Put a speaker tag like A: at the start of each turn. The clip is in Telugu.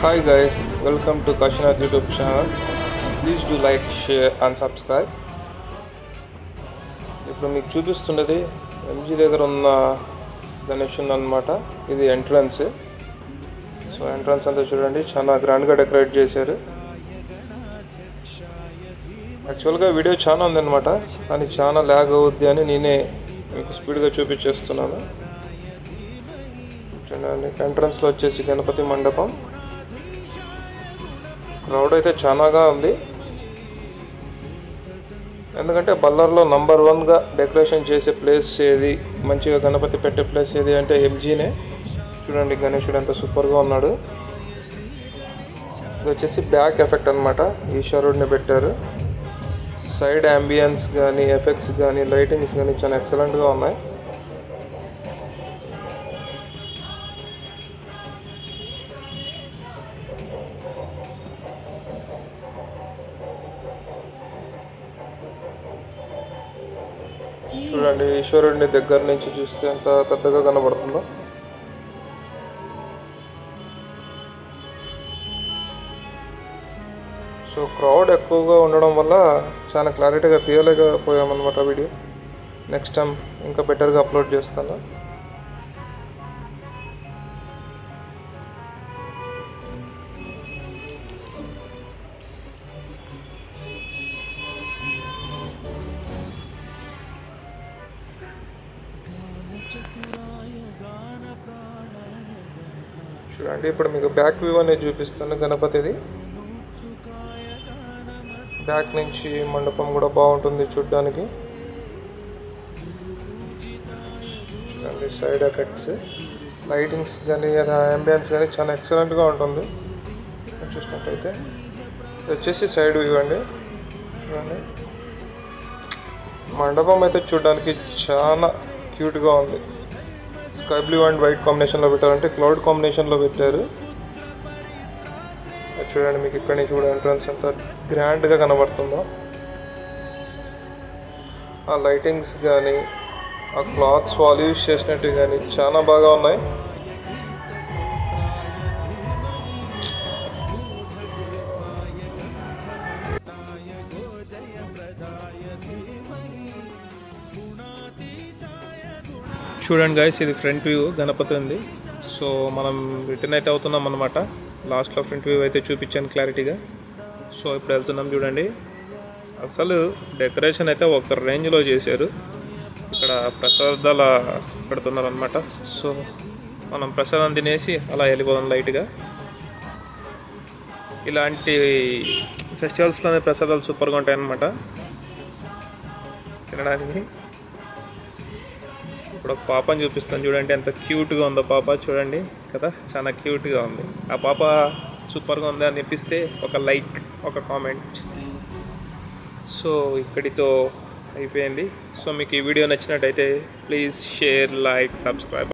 A: Hi guys, welcome to Kashinath YouTube channel. Please do like, share and subscribe. ఇప్పుడు మీకు చూపిస్తున్నది ఎంజీ దగ్గర ఉన్న గణేష్ అన్నమాట. ఇది ఎంట్రన్స్. సో ఎంట్రన్స్ అంతా చూడండి, చాలా గ్రాండ్గా డెకరేట్ చేశారు. యాక్చువల్గా వీడియో చాలా ఉందన్నమాట, కానీ చాలా ల్యాగ్ అవుద్ది అని నేనే మీకు స్పీడ్గా చూపించేస్తున్నాను. చూడండి, ఎంట్రన్స్లో వచ్చేసి గణపతి మండపం. క్రౌడ్ అయితే చాలాగా ఉంది, ఎందుకంటే బల్లార్లో నంబర్ 1గా డెకరేషన్ చేసే ప్లేస్ ఏది, మంచిగా గణపతి పెట్టే ప్లేస్ ఏది అంటే ఎంజీనే. చూడండి, గణేశుడు ఎంత సూపర్గా ఉన్నాడు. ఇది వచ్చేసి బ్యాక్ ఎఫెక్ట్ అనమాట, ఈశ్వరుడిని పెట్టారు. సైడ్ అంబియన్స్ కానీ, ఎఫెక్ట్స్ కానీ, లైటింగ్స్ కానీ చాలా ఎక్సలెంట్గా ఉన్నాయి. చూడండి, ఈశ్వరుడిని దగ్గర నుంచి చూస్తే ఎంత పెద్దగా కనబడుతుందో. సో క్రౌడ్ ఎక్కువగా ఉండడం వల్ల చాలా క్లారిటీగా తీయలేకపోయామన్నమాట వీడియో. నెక్స్ట్ టైం ఇంకా బెటర్గా అప్లోడ్ చేస్తాను. చూడండి, ఇప్పుడు మీకు బ్యాక్ వ్యూ అనేది చూపిస్తాను గణపతిది. బ్యాక్ నుంచి మండపం కూడా బాగుంటుంది చూడ్డానికి. చూడండి, సైడ్ ఎఫెక్ట్స్, లైటింగ్స్ కానీ, అంబియన్స్ కానీ చాలా ఎక్సలెంట్గా ఉంటుంది. చూసినట్టయితే వచ్చేసి సైడ్ వ్యూ అండి. చూడండి, మండపం అయితే చూడడానికి చాలా క్యూట్గా ఉంది. స్కై బ్లూ అండ్ వైట్ కాంబినేషన్లో పెట్టారంటే క్లౌడ్ కాంబినేషన్లో పెట్టారు. చూడండి, మీకు ఇక్కడ నుంచి కూడా ఎంట్రన్స్ ఎంత గ్రాండ్గా కనబడుతుందో. ఆ లైటింగ్స్ కానీ, ఆ క్లాత్స్ వాళ్ళు యూజ్ చేసినట్టు కానీ చాలా బాగా ఉన్నాయి. చూడండి గైస్, ఇది ఫ్రంట్ వ్యూ గణపతి ఉంది. సో మనం రిటర్న్ అయితే అవుతున్నాం అనమాట. లాస్ట్లో ఫ్రంట్ వ్యూ అయితే చూపించాను క్లారిటీగా. సో ఇప్పుడు వెళ్తున్నాం. చూడండి, అసలు డెకరేషన్ అయితే ఒక రేంజ్లో చేశారు. ఇక్కడ ప్రసాదాలు పెడుతున్నారు అనమాట. సో మనం ప్రసాదం తినేసి అలా వెళ్ళిపోదాం లైట్గా. ఇలాంటి ఫెస్టివల్స్లోనే ప్రసాదాలు సూపర్గా ఉంటాయన్నమాట తినడానికి. ఇప్పుడు ఒక పాపని చూపిస్తాను, చూడండి ఎంత క్యూట్గా ఉందో పాప. చూడండి కదా, చాలా క్యూట్గా ఉంది. ఆ పాప సూపర్గా ఉంది అని అనిపిస్తే ఒక లైక్, ఒక కామెంట్. సో ఇక్కడితో అయిపోయింది. సో మీకు ఈ వీడియో నచ్చినట్టయితే ప్లీజ్ షేర్, లైక్, సబ్స్క్రైబ్.